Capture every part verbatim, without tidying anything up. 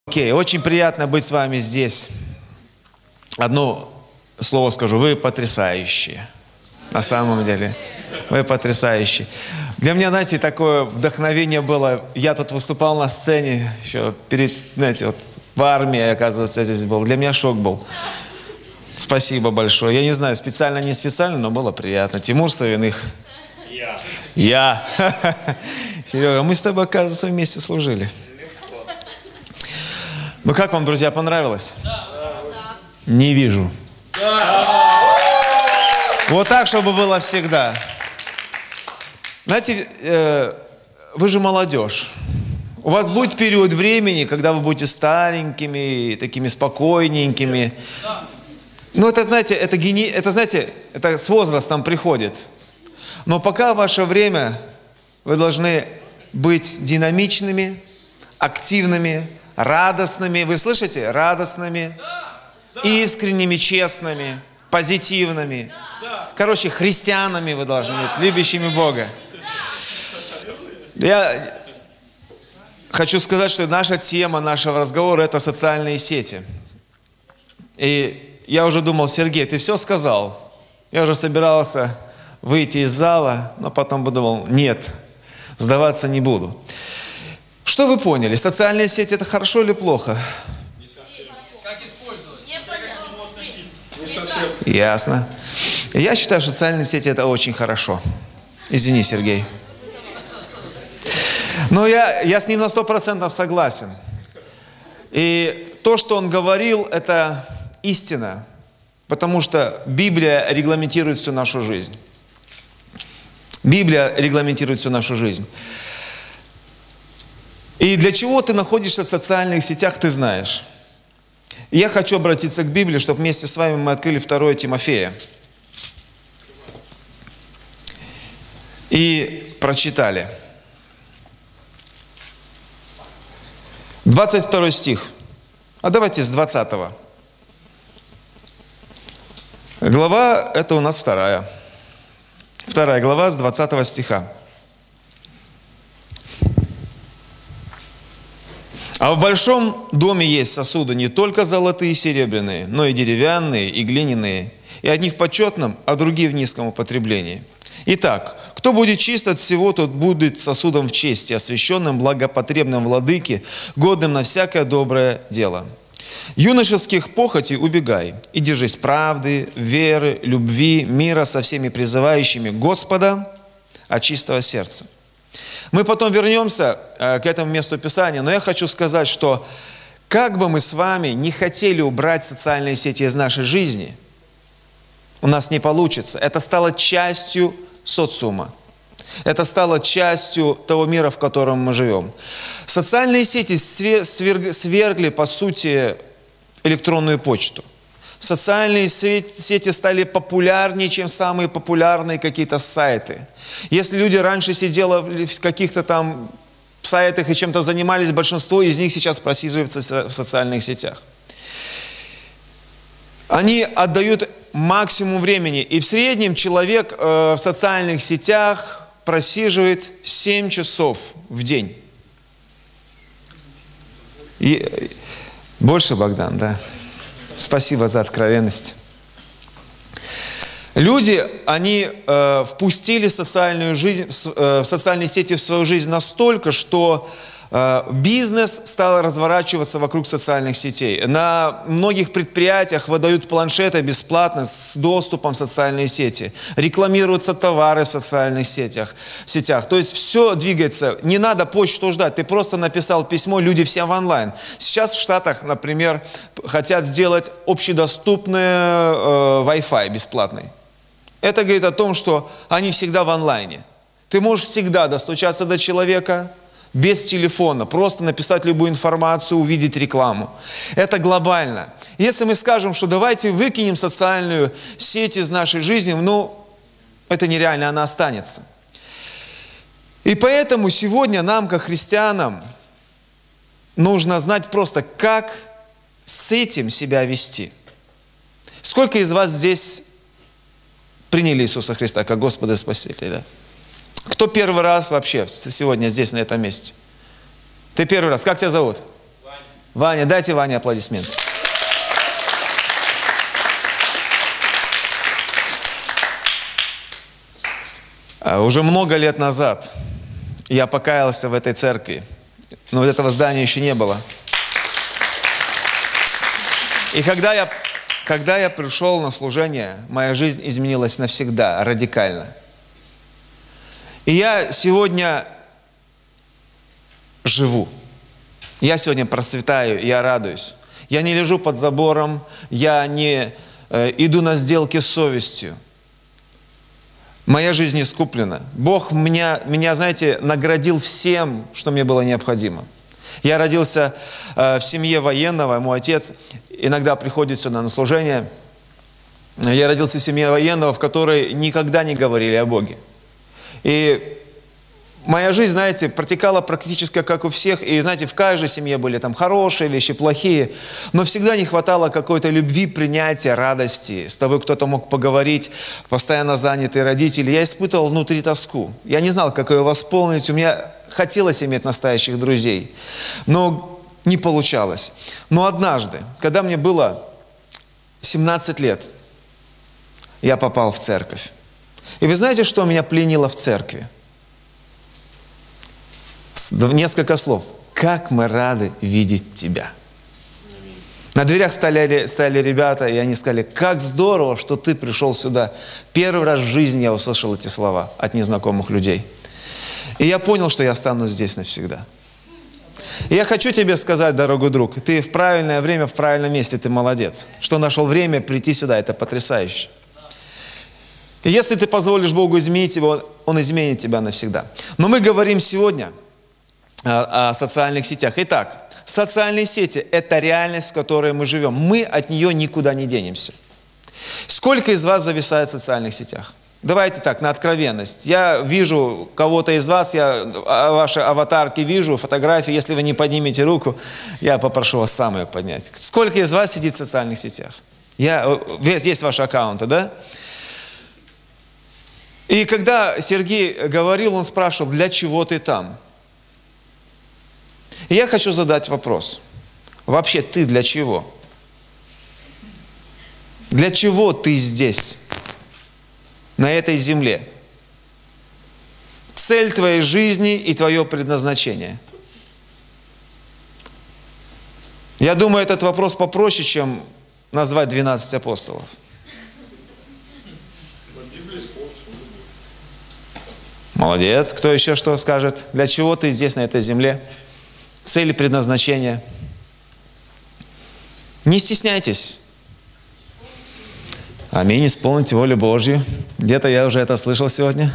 Окей, очень приятно быть с вами здесь. Одно слово скажу, вы потрясающие. На самом деле, вы потрясающие. Для меня, знаете, такое вдохновение было. Я тут выступал на сцене, еще перед, знаете, вот в армии, оказывается, я здесь был. Для меня шок был. Спасибо большое. Я не знаю, специально, не специально, но было приятно. Тимур Савиных. Я. Я. Серега, мы с тобой, кажется, вместе служили. Ну как вам, друзья, понравилось? Да. Не вижу. Да. Вот так, чтобы было всегда. Знаете, э, вы же молодежь. У вас будет период времени, когда вы будете старенькими, такими спокойненькими. Да. Ну это, знаете, это, гени... это, знаете, это с возрастом приходит. Но пока ваше время, вы должны быть динамичными, активными, радостными, вы слышите? Радостными, да, да. Искренними, честными, позитивными. Да. Короче, христианами вы должны быть, да. Любящими Бога. Да. Я хочу сказать, что наша тема нашего разговора – это социальные сети. И я уже думал, Сергей, ты все сказал? Я уже собирался выйти из зала, но потом подумал, нет, сдаваться не буду. Что вы поняли? Социальные сети – это хорошо или плохо? Не совсем. Как использовать? Не совсем. Ясно. Я считаю, что социальные сети – это очень хорошо. Извини, Сергей. Но я, я с ним на сто процентов согласен. И то, что он говорил, это истина. Потому что Библия регламентирует всю нашу жизнь. Библия регламентирует всю нашу жизнь. И для чего ты находишься в социальных сетях, ты знаешь. Я хочу обратиться к Библии, чтобы вместе с вами мы открыли второе Тимофея. И прочитали. двадцать второй стих. А давайте с двадцатого. Глава, это у нас вторая. Вторая глава с двадцатого стиха. А в большом доме есть сосуды не только золотые и серебряные, но и деревянные, и глиняные, и одни в почетном, а другие в низком употреблении. Итак, кто будет чист от всего, тот будет сосудом в чести, освященным благопотребным владыке, годным на всякое доброе дело. Юношеских похотей убегай, и держись правды, веры, любви, мира со всеми призывающими Господа от чистого сердца. Мы потом вернемся к этому месту Писания, но я хочу сказать, что как бы мы с вами не хотели убрать социальные сети из нашей жизни, у нас не получится. Это стало частью социума. Это стало частью того мира, в котором мы живем. Социальные сети свергли, по сути, электронную почту. Социальные сети стали популярнее, чем самые популярные какие-то сайты. Если люди раньше сидели в каких-то там сайтах и чем-то занимались, большинство из них сейчас просиживается в социальных сетях. Они отдают максимум времени. И в среднем человек э, в социальных сетях просиживает семь часов в день. И, больше, Богдан, да? Спасибо за откровенность. Люди, они э, впустили социальную жизнь, э, социальные сети в свою жизнь настолько, что э, бизнес стал разворачиваться вокруг социальных сетей. На многих предприятиях выдают планшеты бесплатно с доступом в социальные сети. Рекламируются товары в социальных сетях. сетях. То есть все двигается. Не надо почту ждать. Ты просто написал письмо, люди все в онлайн. Сейчас в Штатах, например, хотят сделать общедоступный э, Wi-Fi бесплатный. Это говорит о том, что они всегда в онлайне. Ты можешь всегда достучаться до человека без телефона, просто написать любую информацию, увидеть рекламу. Это глобально. Если мы скажем, что давайте выкинем социальную сеть из нашей жизни, ну, это нереально, она останется. И поэтому сегодня нам, как христианам, нужно знать просто, как с этим себя вести. Сколько из вас здесь приняли Иисуса Христа как Господа и Спасителя? Кто первый раз вообще сегодня здесь, на этом месте? Ты первый раз. Как тебя зовут? Ваня. Ваня, дайте Ване аплодисменты. Уже много лет назад я покаялся в этой церкви, но вот этого здания еще не было. И когда я, когда я пришел на служение, моя жизнь изменилась навсегда, радикально. И я сегодня живу. Я сегодня процветаю, я радуюсь. Я не лежу под забором, я не э, иду на сделки с совестью. Моя жизнь искуплена. Бог меня, меня, знаете, наградил всем, что мне было необходимо. Я родился э, в семье военного, мой отец иногда приходит сюда на служение. Я родился в семье военного, в которой никогда не говорили о Боге. И моя жизнь, знаете, протекала практически как у всех. И, знаете, в каждой семье были там хорошие вещи, плохие. Но всегда не хватало какой-то любви, принятия, радости. С тобой кто-то мог поговорить, постоянно занятые родители. Я испытывал внутри тоску. Я не знал, как ее восполнить. У меня хотелось иметь настоящих друзей. Но не получалось. Но однажды, когда мне было семнадцать лет, я попал в церковь. И вы знаете, что меня пленило в церкви? Несколько слов. Как мы рады видеть тебя. На дверях стояли, стояли ребята, и они сказали, как здорово, что ты пришел сюда. Первый раз в жизни я услышал эти слова от незнакомых людей. И я понял, что я останусь здесь навсегда. И я хочу тебе сказать, дорогой друг, ты в правильное время, в правильном месте, ты молодец. Что нашел время прийти сюда, это потрясающе. И если ты позволишь Богу изменить его, Он изменит тебя навсегда. Но мы говорим сегодня о социальных сетях. Итак, социальные сети – это реальность, в которой мы живем. Мы от нее никуда не денемся. Сколько из вас зависает в социальных сетях? Давайте так, на откровенность. Я вижу кого-то из вас, я ваши аватарки вижу, фотографии. Если вы не поднимете руку, я попрошу вас сам ее поднять. Сколько из вас сидит в социальных сетях? Я, есть ваши аккаунты, да? И когда Сергей говорил, он спрашивал, для чего ты там? И я хочу задать вопрос. Вообще ты для чего? Для чего ты здесь, на этой земле? Цель твоей жизни и твое предназначение. Я думаю, этот вопрос попроще, чем назвать двенадцать апостолов. Молодец. Кто еще что скажет? Для чего ты здесь, на этой земле? Цель и предназначение. Не стесняйтесь. Аминь. Исполните волю Божью. Где-то я уже это слышал сегодня.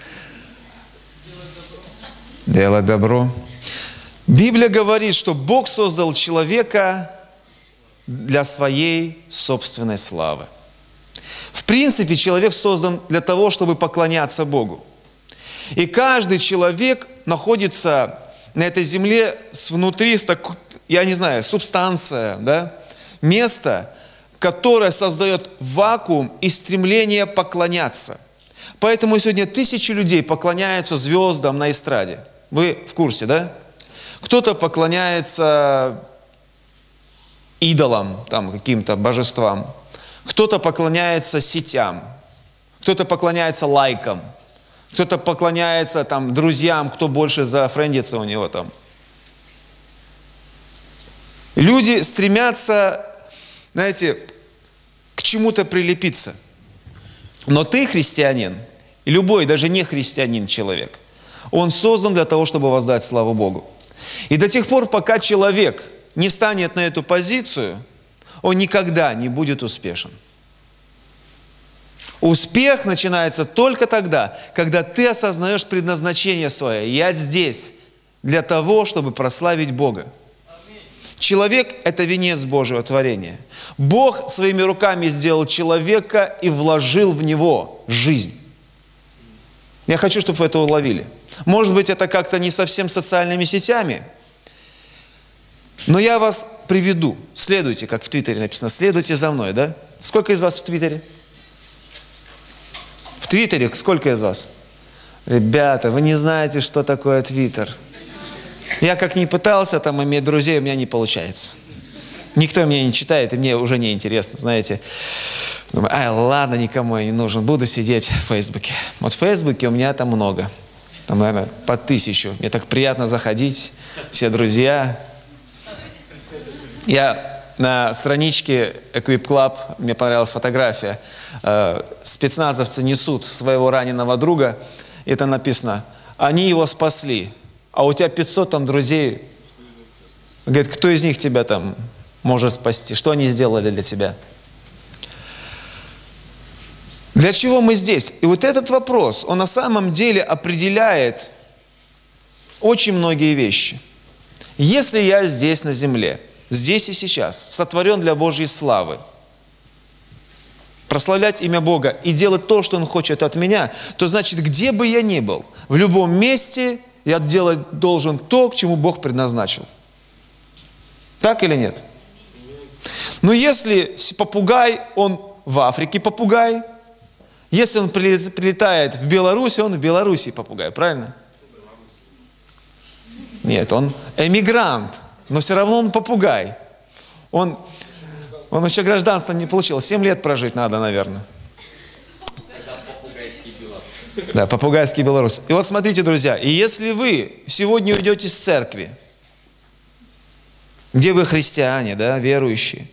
Делать добро. Библия говорит, что Бог создал человека для своей собственной славы. В принципе, человек создан для того, чтобы поклоняться Богу. И каждый человек находится на этой земле с внутри, с такой, я не знаю, субстанция, да? Место, которое создает вакуум и стремление поклоняться. Поэтому сегодня тысячи людей поклоняются звездам на эстраде. Вы в курсе, да? Кто-то поклоняется идолам, там, каким-то божествам. Кто-то поклоняется сетям. Кто-то поклоняется лайкам. Кто-то поклоняется там друзьям, кто больше зафрендится у него там. Люди стремятся, знаете, к чему-то прилепиться. Но ты христианин, и любой, даже не христианин человек, он создан для того, чтобы воздать славу Богу. И до тех пор, пока человек не встанет на эту позицию, он никогда не будет успешен. Успех начинается только тогда, когда ты осознаешь предназначение свое. Я здесь для того, чтобы прославить Бога. Человек – это венец Божьего творения. Бог своими руками сделал человека и вложил в него жизнь. Я хочу, чтобы вы это уловили. Может быть, это как-то не совсем социальными сетями, но я вас приведу. Следуйте, как в Твиттере написано, следуйте за мной, да? Сколько из вас в Твиттере? В Твиттере сколько из вас? Ребята, вы не знаете, что такое Твиттер. Я как ни пытался там иметь друзей, у меня не получается. Никто меня не читает, и мне уже не интересно, знаете. Думаю, ай, ладно, никому я не нужен, буду сидеть в Фейсбуке. Вот в Фейсбуке у меня там много. Там, наверное, по тысячу. Мне так приятно заходить, все друзья. Я на страничке Equip Club, мне понравилась фотография, э, спецназовцы несут своего раненого друга, и это написано, они его спасли, а у тебя пятьсот там друзей. Говорит, кто из них тебя там может спасти? Что они сделали для тебя? Для чего мы здесь? И вот этот вопрос, он на самом деле определяет очень многие вещи. Если я здесь на земле, здесь и сейчас, сотворен для Божьей славы, прославлять имя Бога и делать то, что Он хочет от меня, то значит, где бы я ни был, в любом месте я делать должен то, к чему Бог предназначил. Так или нет? Но если попугай, он в Африке попугай, если он прилетает в Беларусь, он в Беларуси попугай, правильно? Нет, он эмигрант, но все равно он попугай. Он, он еще гражданство не получил. Семь лет прожить надо, наверное. Да, попугайский белорус. И вот смотрите, друзья, и если вы сегодня уйдете с церкви, где вы христиане, да, верующие,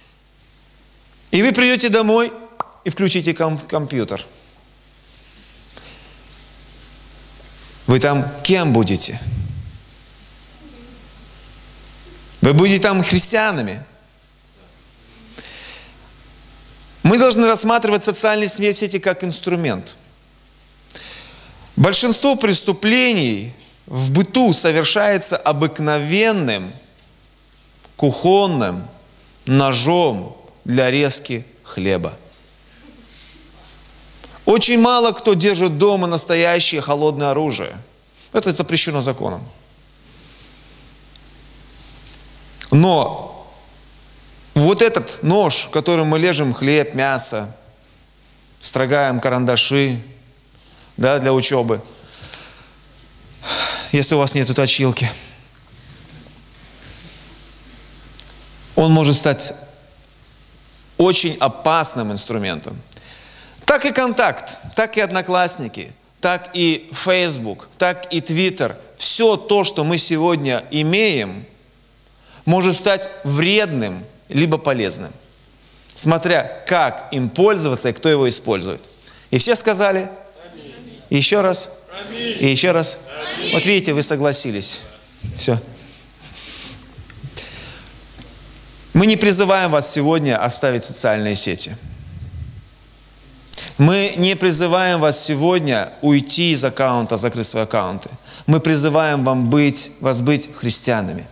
и вы придете домой и включите ком- компьютер, вы там кем будете? Вы будете там христианами. Мы должны рассматривать социальные сети как инструмент. Большинство преступлений в быту совершается обыкновенным кухонным ножом для резки хлеба. Очень мало кто держит дома настоящее холодное оружие. Это запрещено законом. Но вот этот нож, которым мы режем хлеб, мясо, строгаем карандаши, да, для учебы, если у вас нет точилки, он может стать очень опасным инструментом. Так и контакт, так и одноклассники, так и Facebook, так и Twitter. Все то, что мы сегодня имеем, может стать вредным, либо полезным. Смотря как им пользоваться и кто его использует. И все сказали? Аминь. И еще раз? Аминь. И еще раз? Аминь. Вот видите, вы согласились. Все. Мы не призываем вас сегодня оставить социальные сети. Мы не призываем вас сегодня уйти из аккаунта, закрыть свои аккаунты. Мы призываем вам быть, вас быть христианами.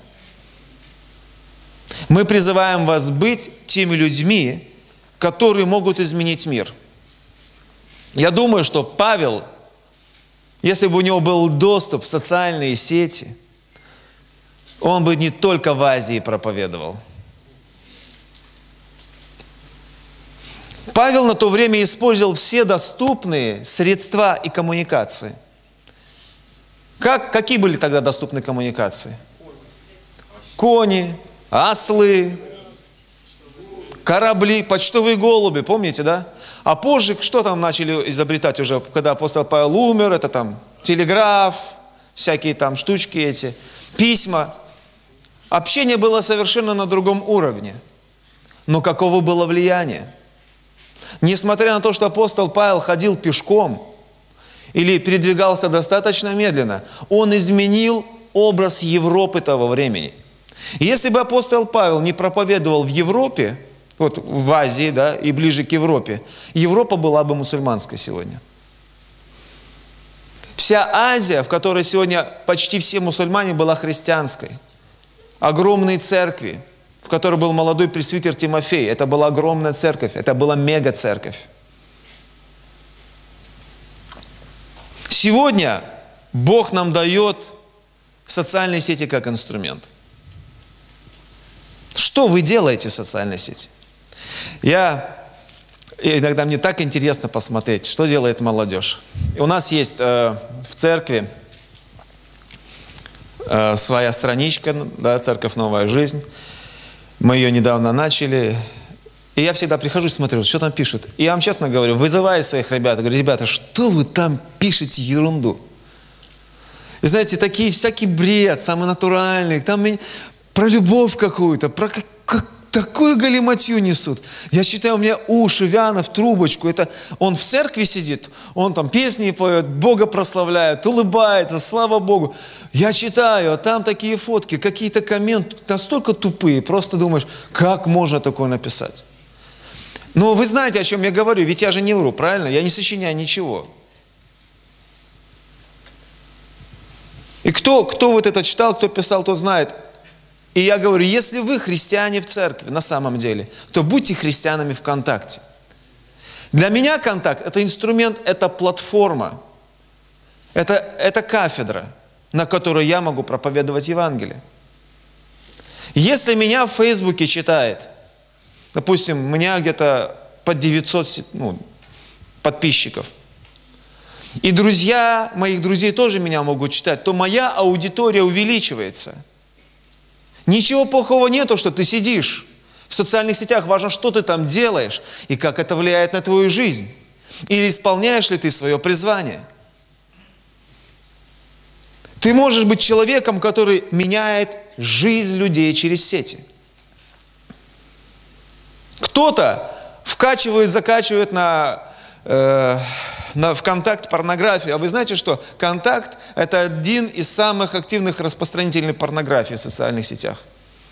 Мы призываем вас быть теми людьми, которые могут изменить мир. Я думаю, что Павел, если бы у него был доступ в социальные сети, он бы не только в Азии проповедовал. Павел на то время использовал все доступные средства и коммуникации. Как, какие были тогда доступны коммуникации? Кони, ослы, корабли, почтовые голуби, помните, да? А позже что там начали изобретать уже, когда апостол Павел умер, это там телеграф, всякие там штучки эти, письма. Общение было совершенно на другом уровне. Но каково было влияние? Несмотря на то, что апостол Павел ходил пешком или передвигался достаточно медленно, он изменил образ Европы того времени. И если бы апостол Павел не проповедовал в Европе, вот в Азии, да, и ближе к Европе, Европа была бы мусульманской сегодня. Вся Азия, в которой сегодня почти все мусульмане, была христианской. Огромные церкви, в которой был молодой пресвитер Тимофей. Это была огромная церковь, это была мега-церковь. Сегодня Бог нам дает социальные сети как инструмент. Что вы делаете в социальной сети? Я, иногда мне так интересно посмотреть, что делает молодежь. У нас есть э, в церкви э, своя страничка, да, «Церковь Новая Жизнь». Мы ее недавно начали. И я всегда прихожу и смотрю, что там пишут. И я вам честно говорю, вызываю своих ребят, говорю: ребята, что вы там пишете ерунду? И знаете, такие всякий бред, самый натуральный, там про любовь какую-то, про как, как, такую галиматью несут. Я считаю, у меня уши вянут в трубочку. Это он в церкви сидит, он там песни поет, Бога прославляет, улыбается, слава Богу. Я читаю, а там такие фотки, какие-то комменты настолько тупые, просто думаешь, как можно такое написать? Но вы знаете, о чем я говорю, ведь я же не вру, правильно? Я не сочиняю ничего. И кто, кто вот это читал, кто писал, тот знает. И я говорю, если вы христиане в церкви на самом деле, то будьте христианами ВКонтакте. Для меня контакт – это инструмент, это платформа, это, это кафедра, на которой я могу проповедовать Евангелие. Если меня в Фейсбуке читает, допустим, у меня где-то под девятьсот ну, подписчиков, и друзья моих друзей тоже меня могут читать, то моя аудитория увеличивается. Ничего плохого нету, что ты сидишь в социальных сетях. Важно, что ты там делаешь и как это влияет на твою жизнь. Или исполняешь ли ты свое призвание. Ты можешь быть человеком, который меняет жизнь людей через сети. Кто-то вкачивает, закачивает на... Э, на ВКонтакте порнографию. А вы знаете, что ВКонтакт – это один из самых активных распространителей порнографии в социальных сетях.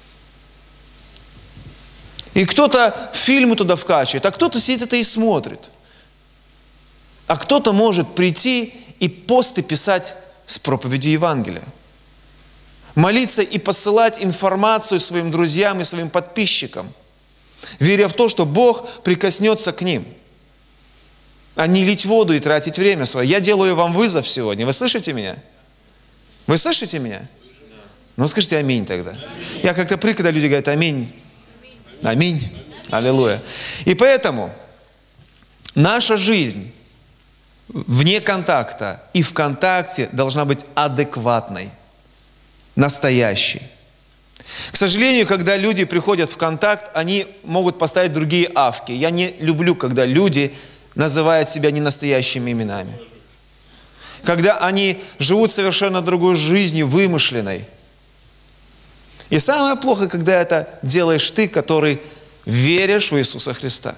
И кто-то фильмы туда вкачивает, а кто-то сидит это и смотрит. А кто-то может прийти и посты писать с проповедью Евангелия. Молиться и посылать информацию своим друзьям и своим подписчикам, веря в то, что Бог прикоснется к ним. А не лить воду и тратить время свое. Я делаю вам вызов сегодня. Вы слышите меня? Вы слышите меня? Ну, скажите аминь тогда. Я как-то привык, когда люди говорят аминь. Аминь. Аллилуйя. И поэтому наша жизнь вне контакта и в контакте должна быть адекватной, настоящей. К сожалению, когда люди приходят в контакт, они могут поставить другие авки. Я не люблю, когда люди называют себя ненастоящими именами. Когда они живут совершенно другой жизнью, вымышленной. И самое плохое, когда это делаешь ты, который веришь в Иисуса Христа.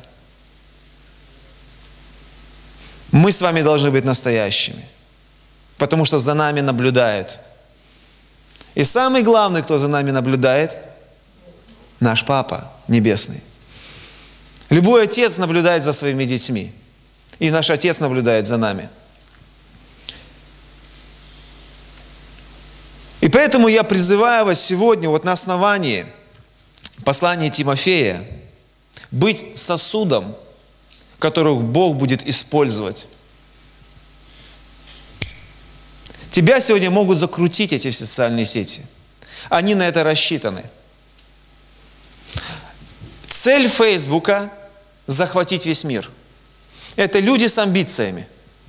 Мы с вами должны быть настоящими, потому что за нами наблюдают. И самый главный, кто за нами наблюдает, наш Папа Небесный. Любой отец наблюдает за своими детьми. И наш Отец наблюдает за нами. И поэтому я призываю вас сегодня, вот на основании послания Тимофея, быть сосудом, которых Бог будет использовать. Тебя сегодня могут закрутить эти социальные сети. Они на это рассчитаны. Цель Фейсбука – захватить весь мир. Это люди с амбициями.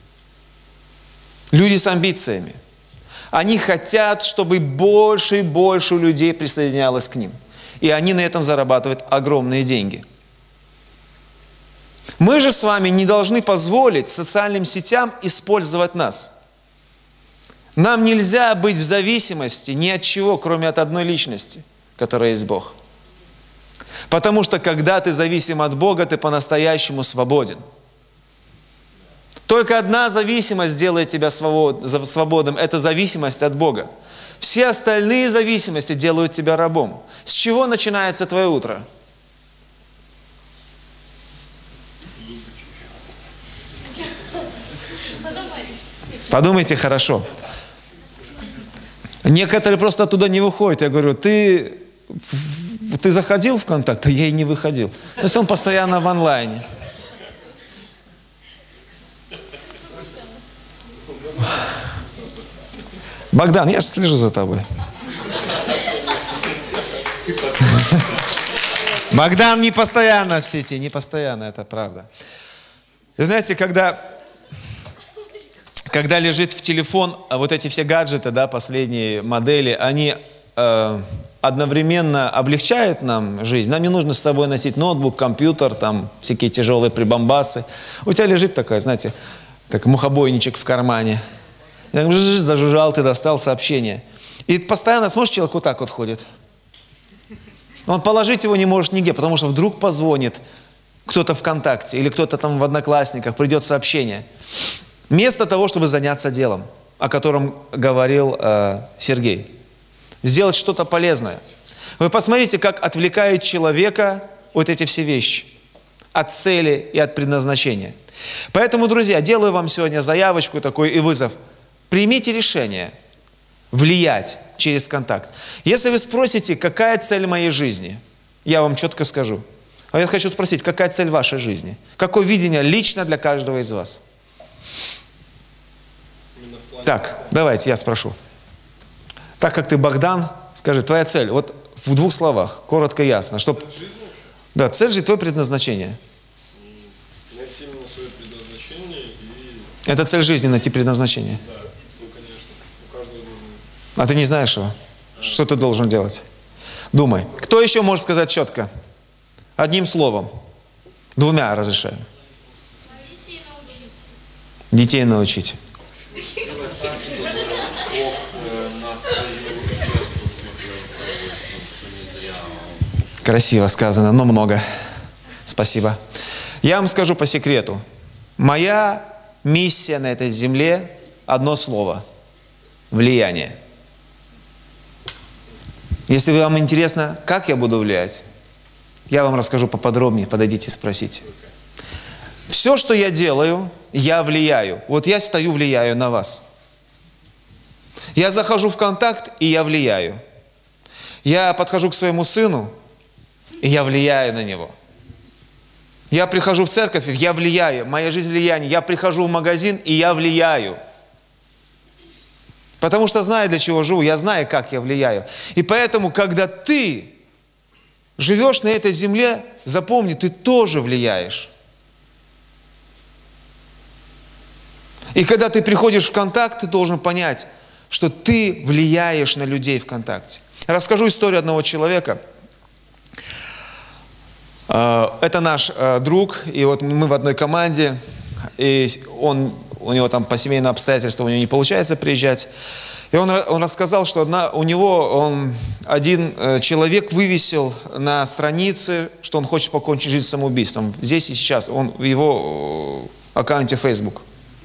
Люди с амбициями. Они хотят, чтобы больше и больше людей присоединялось к ним. И они на этом зарабатывают огромные деньги. Мы же с вами не должны позволить социальным сетям использовать нас. Нам нельзя быть в зависимости ни от чего, кроме от одной личности, которая есть Бог. Потому что когда ты зависим от Бога, ты по-настоящему свободен. Только одна зависимость делает тебя свободным – это зависимость от Бога. Все остальные зависимости делают тебя рабом. С чего начинается твое утро? Подумайте хорошо. Некоторые просто оттуда не выходят. Я говорю, ты, ты заходил в контакт? А я и не выходил. То есть он постоянно в онлайне. Богдан, я же слежу за тобой. Богдан не постоянно в сети, не постоянно, это правда. И знаете, когда, когда лежит в телефон, вот эти все гаджеты, да, последние модели, они э, одновременно облегчают нам жизнь. Нам не нужно с собой носить ноутбук, компьютер, там всякие тяжелые прибамбасы. У тебя лежит такой, знаете, так мухобойничек в кармане. Зажужжал, ты достал сообщение. И постоянно, смотришь, человек вот так вот ходит. Он положить его не может нигде, потому что вдруг позвонит кто-то ВКонтакте или кто-то там в Одноклассниках, придет сообщение. Вместо того, чтобы заняться делом, о котором говорил э, Сергей. Сделать что-то полезное. Вы посмотрите, как отвлекают человека вот эти все вещи. От цели и от предназначения. Поэтому, друзья, делаю вам сегодня заявочку такой и вызов. Примите решение влиять через контакт. Если вы спросите, какая цель моей жизни, я вам четко скажу. А я хочу спросить, какая цель вашей жизни? Какое видение лично для каждого из вас? Так, давайте я спрошу. Так как ты Богдан, скажи, твоя цель, вот в двух словах, коротко, ясно. Чтоб... Цель жизни? Да, цель жизни, твое предназначение. Найти именно свое предназначение и... Это цель жизни, найти предназначение. Да, ну конечно, у каждого должен... А ты не знаешь его? А. Что ты должен делать? Думай. Кто еще может сказать четко? Одним словом. Двумя разрешаем. Детей научить. Детей научить. Красиво сказано, но много. Спасибо. Я вам скажу по секрету. Моя миссия на этой земле – одно слово – влияние. Если вам интересно, как я буду влиять, я вам расскажу поподробнее, подойдите, спросите. Все, что я делаю, я влияю. Вот я стою, влияю на вас. Я захожу в контакт, и я влияю. Я подхожу к своему сыну, и я влияю на него. Я прихожу в церковь, и я влияю. Моя жизнь влияние. Я прихожу в магазин, и я влияю. Потому что знаю, для чего живу. Я знаю, как я влияю. И поэтому, когда ты живешь на этой земле, запомни, ты тоже влияешь. И когда ты приходишь в контакт, ты должен понять, что ты влияешь на людей в контакте. Расскажу историю одного человека. Это наш друг, и вот мы в одной команде, и он, у него там по семейным обстоятельствам у него не получается приезжать. И он, он рассказал, что одна, у него он, один человек вывесил на странице, что он хочет покончить жизнь самоубийством. Здесь и сейчас, он в его аккаунте Facebook.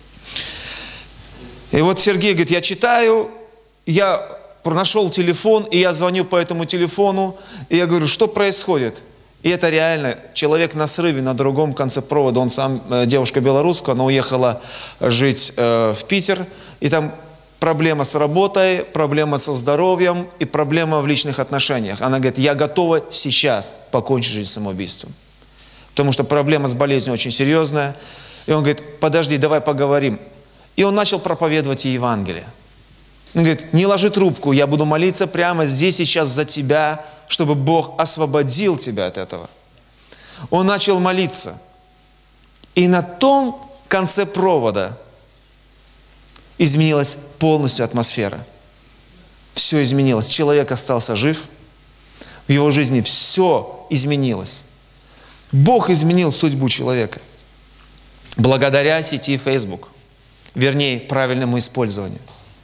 И вот Сергей говорит, я читаю, я нашел телефон, и я звоню по этому телефону, и я говорю, что происходит? И это реально человек на срыве на другом конце провода. Он сам, девушка белорусская, она уехала жить э, в Питер, и там проблема с работой, проблема со здоровьем и проблема в личных отношениях. Она говорит, я готова сейчас покончить жизнь самоубийством. Потому что проблема с болезнью очень серьезная. И он говорит, подожди, давай поговорим. И он начал проповедовать ей Евангелие. Он говорит, не ложи трубку, я буду молиться прямо здесь сейчас за тебя, чтобы Бог освободил тебя от этого. Он начал молиться. И на том конце провода изменилась полностью атмосфера. Все изменилось. Человек остался жив. В его жизни все изменилось. Бог изменил судьбу человека. Благодаря сети Facebook. Вернее, правильному использованию.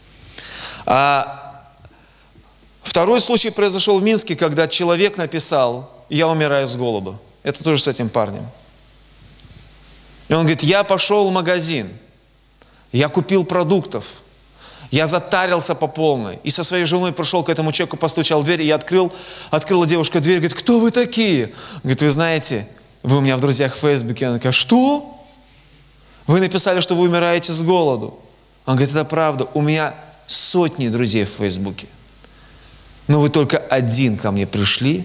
А второй случай произошел в Минске, когда человек написал, я умираю с голоду. Это тоже с этим парнем. И он говорит, я пошел в магазин, я купил продуктов, я затарился по полной. И со своей женой пришел к этому человеку, постучал в дверь, и я открыл, открыла девушка дверь, говорит, кто вы такие? Говорит, вы знаете, вы у меня в друзьях в Фейсбуке. Она такая, что? Вы написали, что вы умираете с голоду. Он говорит, это правда, у меня сотни друзей в Фейсбуке. Но вы только один ко мне пришли,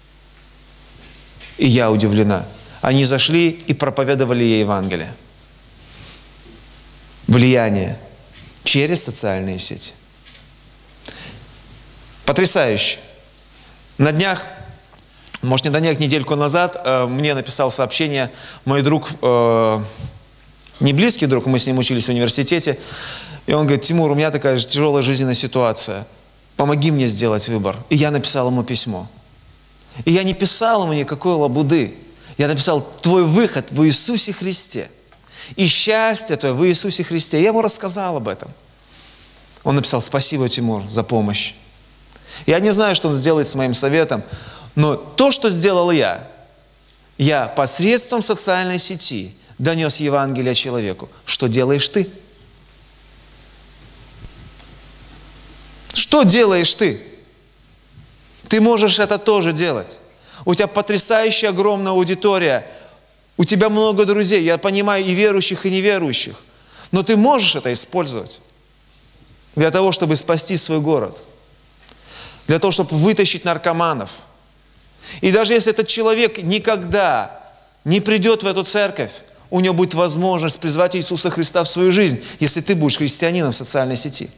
и я удивлена. Они зашли и проповедовали ей Евангелие. Влияние через социальные сети. Потрясающе. На днях, может не на днях, недельку назад, э, мне написал сообщение мой друг э, Не близкий друг, мы с ним учились в университете. И он говорит: Тимур, у меня такая же тяжелая жизненная ситуация. Помоги мне сделать выбор. И я написал ему письмо. И я не писал ему никакой лабуды. Я написал: твой выход в Иисусе Христе. И счастье твое в Иисусе Христе. Я ему рассказал об этом. Он написал: спасибо, Тимур, за помощь. Я не знаю, что он сделает с моим советом, но то, что сделал я, я посредством социальной сети донес Евангелие человеку. Что делаешь ты? Что делаешь ты? Ты можешь это тоже делать. У тебя потрясающая огромная аудитория. У тебя много друзей. Я понимаю и верующих, и неверующих. Но ты можешь это использовать для того, чтобы спасти свой город. Для того, чтобы вытащить наркоманов. И даже если этот человек никогда не придет в эту церковь, у него будет возможность призвать Иисуса Христа в свою жизнь, если ты будешь христианином в социальной сети.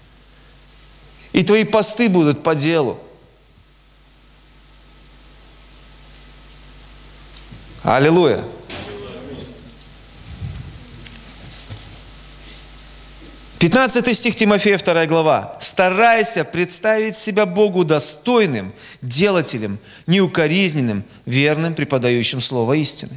И твои посты будут по делу. Аллилуйя. пятнадцатый стих Тимофея, вторая глава. «Старайся представить себя Богу достойным, делателем, неукоризненным, верным, преподающим слово истины».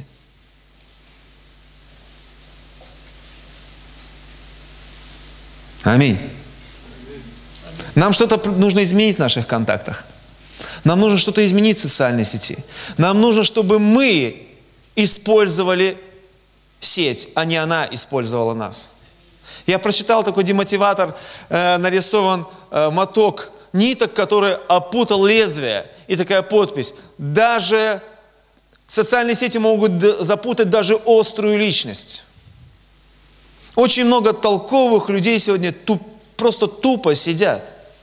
Аминь. Нам что-то нужно изменить в наших контактах. Нам нужно что-то изменить в социальной сети. Нам нужно, чтобы мы использовали сеть, а не она использовала нас. Я прочитал такой демотиватор, э, нарисован э, моток ниток, который опутал лезвие. И такая подпись: даже социальные сети могут запутать даже острую личность. Очень много толковых людей сегодня туп, просто тупо сидят.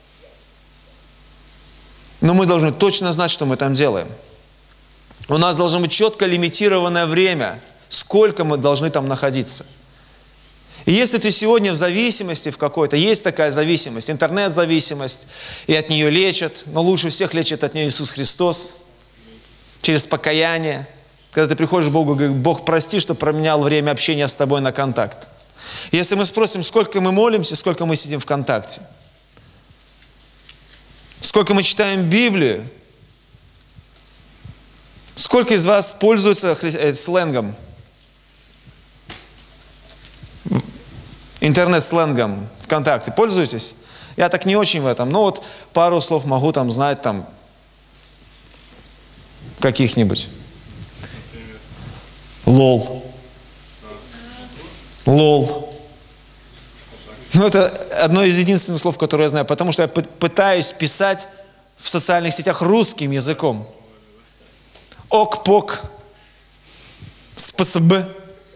Но мы должны точно знать, что мы там делаем. У нас должно быть четко лимитированное время, сколько мы должны там находиться. И если ты сегодня в зависимости в какой-то, есть такая зависимость, интернет-зависимость, и от нее лечат, но лучше всех лечит от нее Иисус Христос, через покаяние. Когда ты приходишь к Богу и говоришь: Бог, прости, что променял время общения с тобой на контакт. Если мы спросим, сколько мы молимся, сколько мы сидим в контакте, сколько мы читаем Библию, сколько из вас пользуются сленгом, интернет-сленгом ВКонтакте, пользуетесь? Я так не очень в этом, но вот пару слов могу там знать, там, каких-нибудь. Лол. Лол. Ну, это одно из единственных слов, которые я знаю, потому что я пытаюсь писать в социальных сетях русским языком. Ок-пок. Спасибо.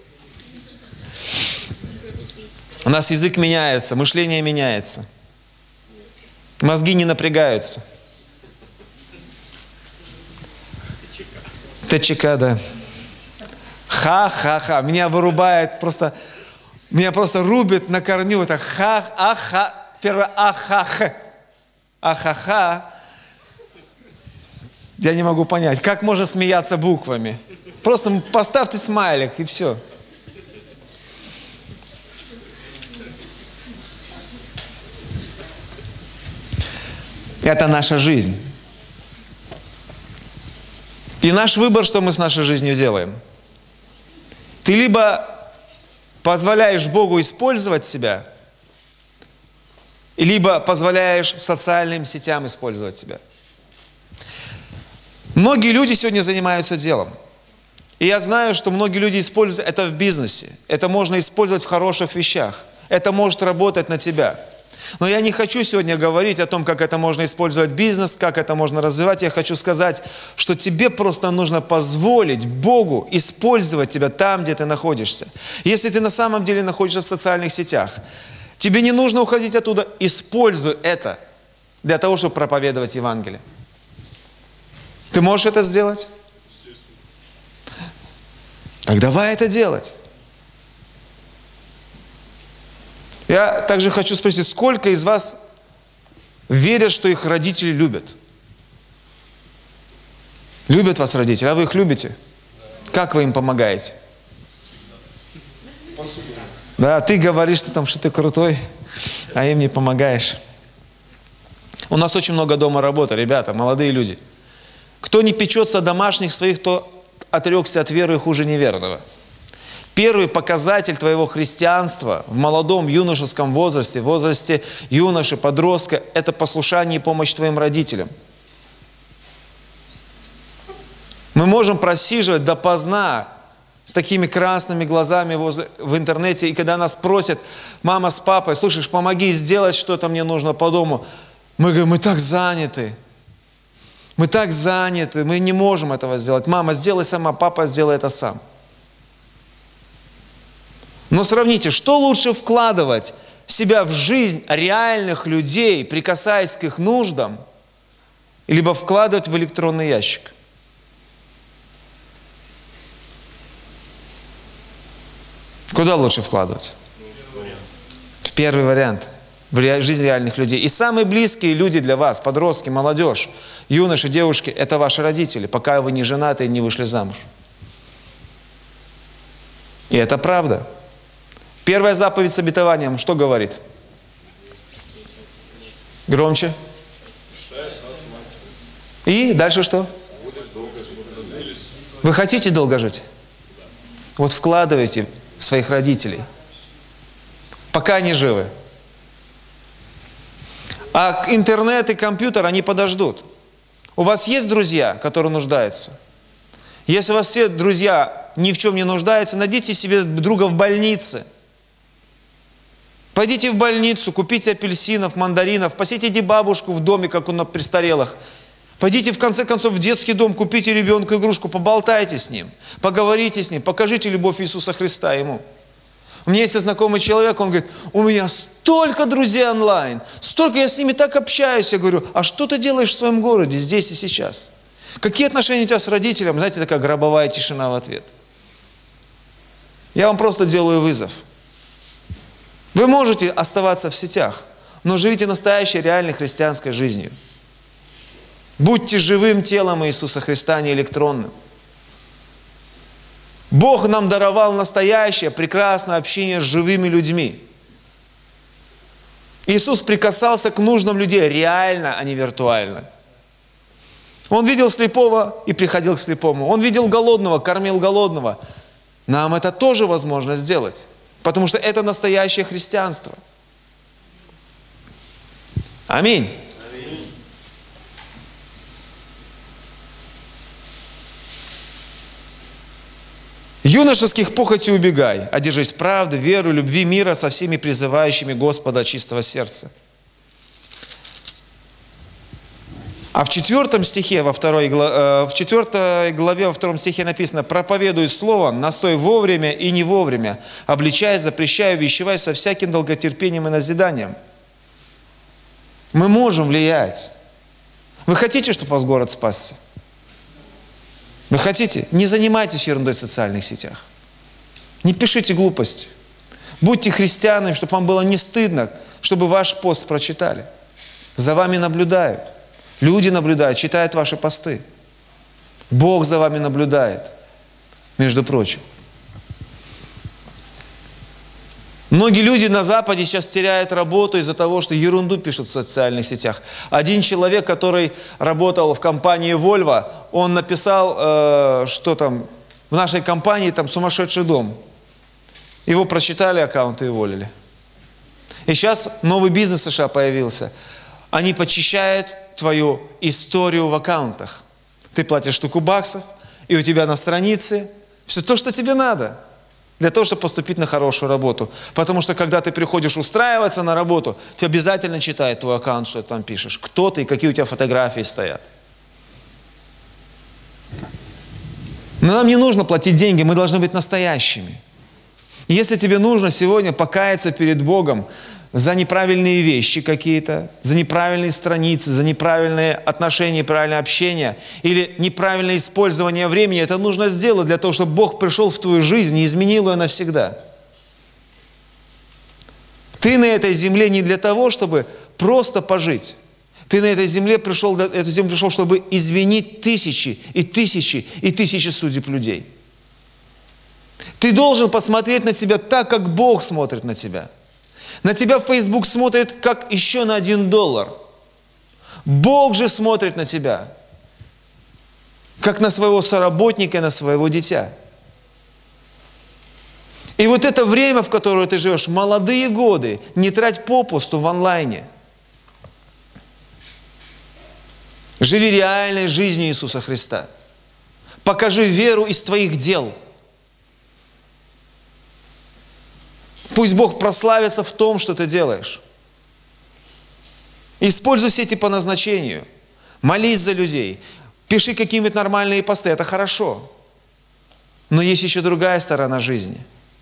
У нас язык меняется, мышление меняется. Мозги не напрягаются. ТЧК, да. Ха-ха-ха. Меня вырубает просто... Меня просто рубит на корню. Это ха-аха. Первое ахах. Ахаха. Я не могу понять, как можно смеяться буквами. Просто поставьте смайлик и все. Это наша жизнь. И наш выбор, что мы с нашей жизнью делаем. Ты либо позволяешь Богу использовать себя, либо позволяешь социальным сетям использовать себя. Многие люди сегодня занимаются делом. И я знаю, что многие люди используют это в бизнесе. Это можно использовать в хороших вещах. Это может работать на тебя. Но я не хочу сегодня говорить о том, как это можно использовать бизнес, как это можно развивать. Я хочу сказать, что тебе просто нужно позволить Богу использовать тебя там, где ты находишься. Если ты на самом деле находишься в социальных сетях, тебе не нужно уходить оттуда. Используй это для того, чтобы проповедовать Евангелие. Ты можешь это сделать? Так давай это делать. Я также хочу спросить, сколько из вас верят, что их родители любят? Любят вас родители, а вы их любите? Как вы им помогаете? По сути. Да, ты говоришь, что, там, что ты крутой, а им не помогаешь. У нас очень много дома работы, ребята, молодые люди. Кто не печется о домашних своих, то отрекся от веры хуже неверного. Первый показатель твоего христианства в молодом юношеском возрасте, в возрасте юноши, подростка, это послушание и помощь твоим родителям. Мы можем просиживать допоздна с такими красными глазами возле, в интернете, и когда нас просят, мама с папой, слышишь, помоги сделать что-то мне нужно по дому, мы говорим, мы так заняты. Мы так заняты, мы не можем этого сделать. Мама, сделай сама, папа, сделай это сам. Но сравните, что лучше вкладывать себя в жизнь реальных людей, прикасаясь к их нуждам, либо вкладывать в электронный ящик? Куда лучше вкладывать? В первый вариант. В жизнь реальных людей. И самые близкие люди для вас, подростки, молодежь, юноши, девушки, это ваши родители, пока вы не женаты и не вышли замуж. И это правда. Первая заповедь с обетованием что говорит? Громче. И дальше что? Вы хотите долго жить? Вот вкладывайте в своих родителей, пока они живы. А интернет и компьютер, они подождут. У вас есть друзья, которые нуждаются? Если у вас все друзья ни в чем не нуждаются, найдите себе друга в больнице. Пойдите в больницу, купите апельсинов, мандаринов, посетите бабушку в доме, как он на престарелых. Пойдите, в конце концов, в детский дом, купите ребенку игрушку, поболтайте с ним, поговорите с ним, покажите любовь Иисуса Христа ему. У меня есть знакомый человек, он говорит, у меня столько друзей онлайн, столько я с ними так общаюсь. Я говорю, а что ты делаешь в своем городе, здесь и сейчас? Какие отношения у тебя с родителем? Знаете, такая гробовая тишина в ответ. Я вам просто делаю вызов. Вы можете оставаться в сетях, но живите настоящей, реальной христианской жизнью. Будьте живым телом Иисуса Христа, а не электронным. Бог нам даровал настоящее, прекрасное общение с живыми людьми. Иисус прикасался к нуждам людей реально, а не виртуально. Он видел слепого и приходил к слепому. Он видел голодного, кормил голодного. Нам это тоже возможно сделать, потому что это настоящее христианство. Аминь. Юношеских похотей убегай, одержись правды, веры, любви, мира со всеми призывающими Господа от чистого сердца. А в четвертом стихе, во второй, в четвертой главе, во втором стихе написано: «Проповедуй слово, настой вовремя и не вовремя, обличай, запрещай, увещевай со всяким долготерпением и назиданием». Мы можем влиять. Вы хотите, чтобы у вас город спасся? Вы хотите? Не занимайтесь ерундой в социальных сетях. Не пишите глупости. Будьте христианами, чтобы вам было не стыдно, чтобы ваш пост прочитали. За вами наблюдают. Люди наблюдают, читают ваши посты. Бог за вами наблюдает, между прочим. Многие люди на Западе сейчас теряют работу из-за того, что ерунду пишут в социальных сетях. Один человек, который работал в компании Volvo, он написал, э, что там в нашей компании там сумасшедший дом. Его прочитали, аккаунты и уволили. И сейчас новый бизнес в США появился. Они почищают твою историю в аккаунтах. Ты платишь штуку баксов, и у тебя на странице все то, что тебе надо. Для того, чтобы поступить на хорошую работу. Потому что, когда ты приходишь устраиваться на работу, ты обязательно читает твой аккаунт, что ты там пишешь. Кто ты и какие у тебя фотографии стоят. Но нам не нужно платить деньги, мы должны быть настоящими. И если тебе нужно сегодня покаяться перед Богом за неправильные вещи какие-то, за неправильные страницы, за неправильные отношения, правильное общение или неправильное использование времени, это нужно сделать для того, чтобы Бог пришел в твою жизнь и изменил ее навсегда. Ты на этой земле не для того, чтобы просто пожить. Ты на этой земле пришел, эту землю пришел, чтобы извинить тысячи и тысячи и тысячи судеб людей. Ты должен посмотреть на себя так, как Бог смотрит на тебя. На тебя Facebook смотрит, как еще на один доллар. Бог же смотрит на тебя, как на своего соработника, на своего дитя. И вот это время, в которое ты живешь, молодые годы, не трать попусту в онлайне. Живи реальной жизнью Иисуса Христа. Покажи веру из твоих дел. Пусть Бог прославится в том, что ты делаешь. Используй сети по назначению. Молись за людей. Пиши какие-нибудь нормальные посты. Это хорошо. Но есть еще другая сторона жизни.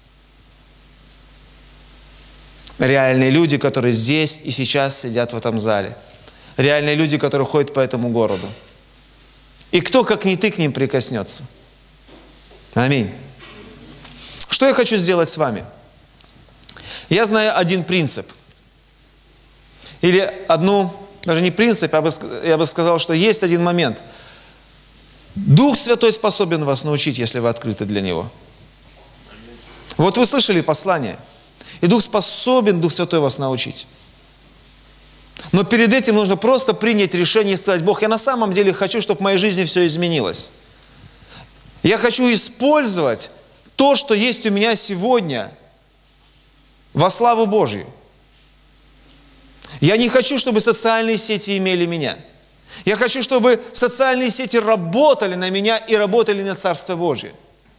Реальные люди, которые здесь и сейчас сидят в этом зале. Реальные люди, которые ходят по этому городу. И кто, как не ты, к ним прикоснется. Аминь. Что я хочу сделать с вами? Я знаю один принцип. Или одну, даже не принцип, я бы, я бы сказал, что есть один момент. Дух Святой способен вас научить, если вы открыты для Него. Вот вы слышали послание. И Дух способен, Дух Святой вас научить. Но перед этим нужно просто принять решение и сказать: Бог, я на самом деле хочу, чтобы в моей жизни все изменилось. Я хочу использовать то, что есть у меня сегодня, во славу Божью. Я не хочу, чтобы социальные сети имели меня. Я хочу, чтобы социальные сети работали на меня и работали на Царство Божье.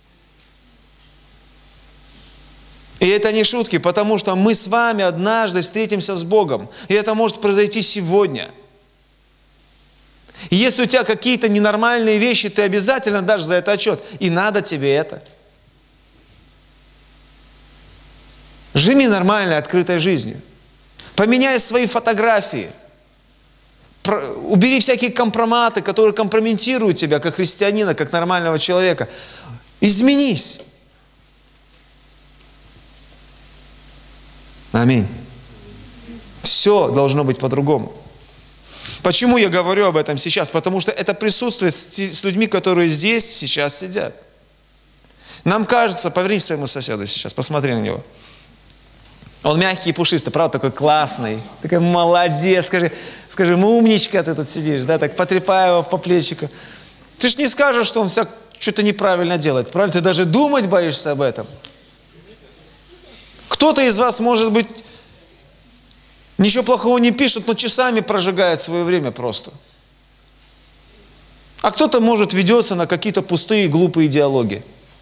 И это не шутки, потому что мы с вами однажды встретимся с Богом. И это может произойти сегодня. И если у тебя какие-то ненормальные вещи, ты обязательно дашь за это отчет. И надо тебе это. Живи нормальной, открытой жизнью. Поменяй свои фотографии. Убери всякие компроматы, которые компрометируют тебя как христианина, как нормального человека. Изменись. Аминь. Все должно быть по-другому. Почему я говорю об этом сейчас? Потому что это присутствует с людьми, которые здесь сейчас сидят. Нам кажется, поверни своему соседу сейчас, посмотри на него. Он мягкий и пушистый, правда, такой классный, такой молодец, скажи, скажи, умничка ты тут сидишь, да, так потрепай его по плечику. Ты ж не скажешь, что он вся что-то неправильно делает, правильно? Ты даже думать боишься об этом. Кто-то из вас, может быть, ничего плохого не пишет, но часами прожигает свое время просто. А кто-то, может, ведется на какие-то пустые, глупые диалоги.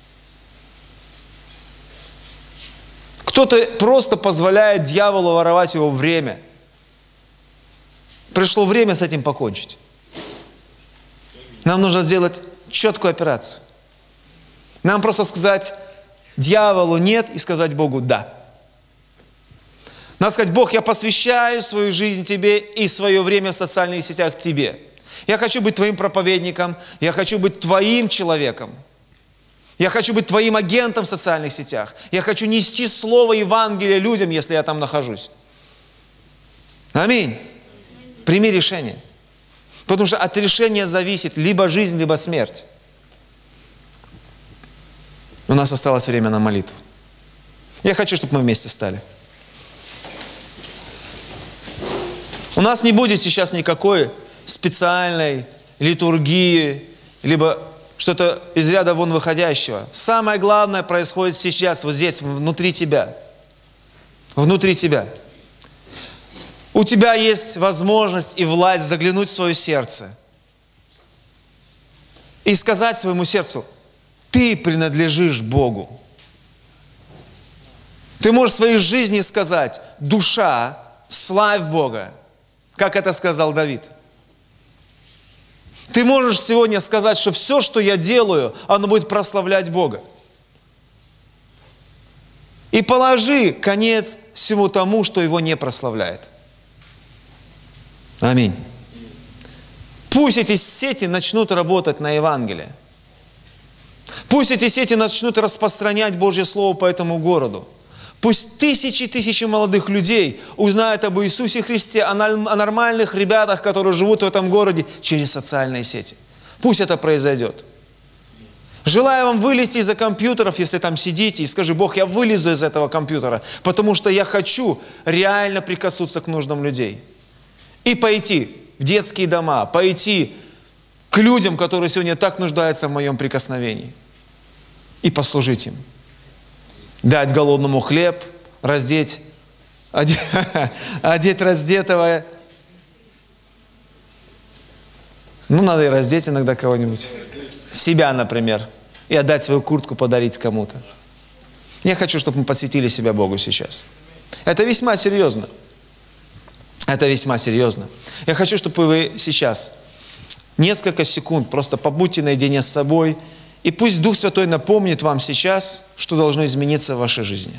Кто-то просто позволяет дьяволу воровать его время. Пришло время с этим покончить. Нам нужно сделать четкую операцию. Нам просто сказать дьяволу нет и сказать Богу да. Надо сказать: Бог, я посвящаю свою жизнь Тебе и свое время в социальных сетях Тебе. Я хочу быть Твоим проповедником, я хочу быть Твоим человеком. Я хочу быть Твоим агентом в социальных сетях. Я хочу нести Слово Евангелия людям, если я там нахожусь. Аминь. Прими решение. Потому что от решения зависит либо жизнь, либо смерть. У нас осталось время на молитву. Я хочу, чтобы мы вместе стали. У нас не будет сейчас никакой специальной литургии, либо что-то из ряда вон выходящего. Самое главное происходит сейчас, вот здесь, внутри тебя. Внутри тебя. У тебя есть возможность и власть заглянуть в свое сердце и сказать своему сердцу: ты принадлежишь Богу. Ты можешь в своей жизни сказать: душа, славь Бога, как это сказал Давид. Ты можешь сегодня сказать, что все, что я делаю, оно будет прославлять Бога. И положи конец всему тому, что его не прославляет. Аминь. Пусть эти сети начнут работать на Евангелие. Пусть эти сети начнут распространять Божье Слово по этому городу. Пусть тысячи и тысячи молодых людей узнают об Иисусе Христе, о нормальных ребятах, которые живут в этом городе через социальные сети. Пусть это произойдет. Желаю вам вылезти из-за компьютеров, если там сидите, и скажи: Бог, я вылезу из этого компьютера, потому что я хочу реально прикоснуться к нуждам людей. И пойти в детские дома, пойти к людям, которые сегодня так нуждаются в моем прикосновении, и послужить им. Дать голодному хлеб, раздеть, одеть, одеть раздетого. Ну, надо и раздеть иногда кого-нибудь. Себя, например. И отдать свою куртку, подарить кому-то. Я хочу, чтобы мы посвятили себя Богу сейчас. Это весьма серьезно. Это весьма серьезно. Я хочу, чтобы вы сейчас несколько секунд просто побудьте наедине с собой, и пусть Дух Святой напомнит вам сейчас, что должно измениться в вашей жизни.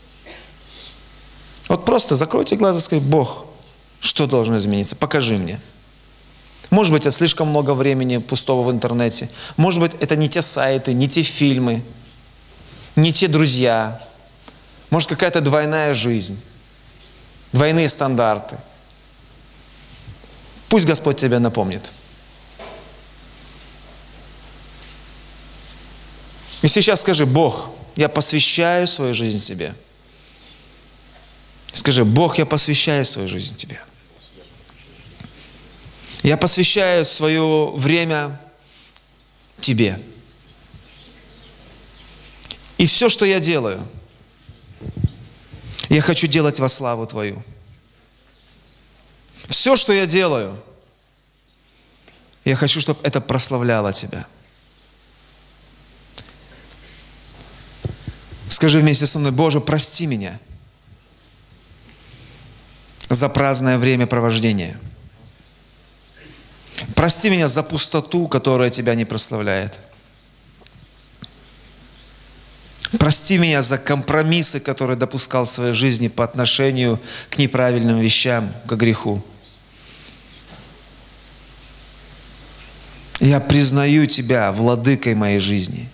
Вот просто закройте глаза и скажите: Бог, что должно измениться? Покажи мне. Может быть, это слишком много времени пустого в интернете. Может быть, это не те сайты, не те фильмы, не те друзья. Может, какая-то двойная жизнь, двойные стандарты. Пусть Господь тебя напомнит. И сейчас скажи: Бог, я посвящаю свою жизнь Тебе. Скажи: Бог, я посвящаю свою жизнь Тебе. Я посвящаю свое время Тебе. И все, что я делаю, я хочу делать во славу Твою. Все, что я делаю, я хочу, чтобы это прославляло Тебя. Скажи вместе со мной: Боже, прости меня за праздное времяпровождение. Прости меня за пустоту, которая Тебя не прославляет. Прости меня за компромиссы, которые допускал в своей жизни по отношению к неправильным вещам, к греху. Я признаю Тебя владыкой моей жизни,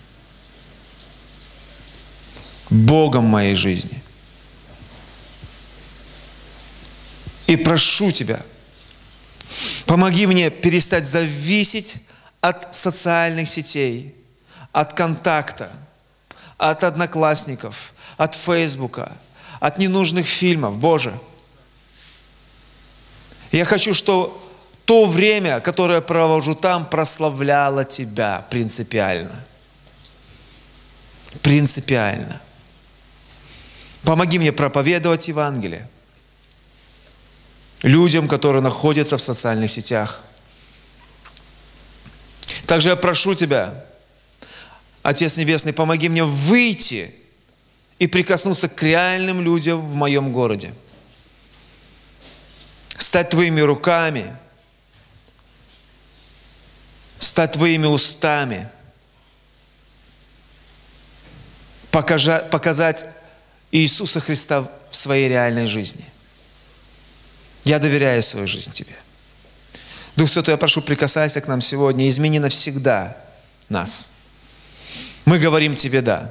Богом моей жизни. И прошу Тебя, помоги мне перестать зависеть от социальных сетей, от контакта, от одноклассников, от Фейсбука, от ненужных фильмов. Боже, я хочу, чтобы то время, которое я провожу там, прославляло Тебя принципиально. Принципиально. Помоги мне проповедовать Евангелие людям, которые находятся в социальных сетях. Также я прошу Тебя, Отец Небесный, помоги мне выйти и прикоснуться к реальным людям в моем городе. Стать Твоими руками, стать Твоими устами, показать Иисуса Христа в своей реальной жизни. Я доверяю свою жизнь Тебе. Дух Святой, я прошу, прикасайся к нам сегодня, измени навсегда нас. Мы говорим Тебе «да».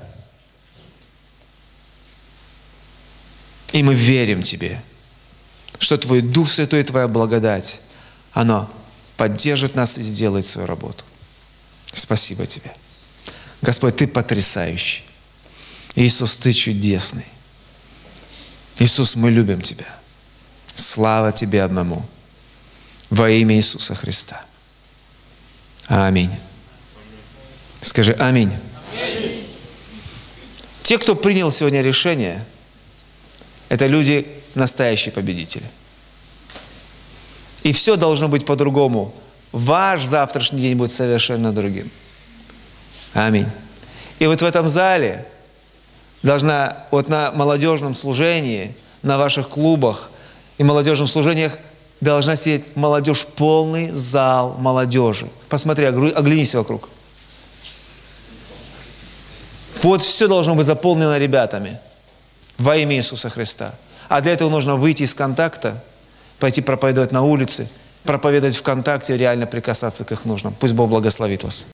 И мы верим Тебе, что Твой Дух Святой и Твоя благодать, оно поддержит нас и сделает свою работу. Спасибо Тебе. Господь, Ты потрясающий. Иисус, Ты чудесный. Иисус, мы любим Тебя. Слава Тебе одному. Во имя Иисуса Христа. Аминь. Скажи аминь. Аминь. Те, кто принял сегодня решение, это люди настоящие победители. И все должно быть по-другому. Ваш завтрашний день будет совершенно другим. Аминь. И вот в этом зале должна, вот на молодежном служении, на ваших клубах и молодежных служениях должна сидеть молодежь, полный зал молодежи. Посмотри, оглянись вокруг. Вот все должно быть заполнено ребятами во имя Иисуса Христа. А для этого нужно выйти из контакта, пойти проповедовать на улице, проповедовать ВКонтакте, реально прикасаться к их нуждам. Пусть Бог благословит вас.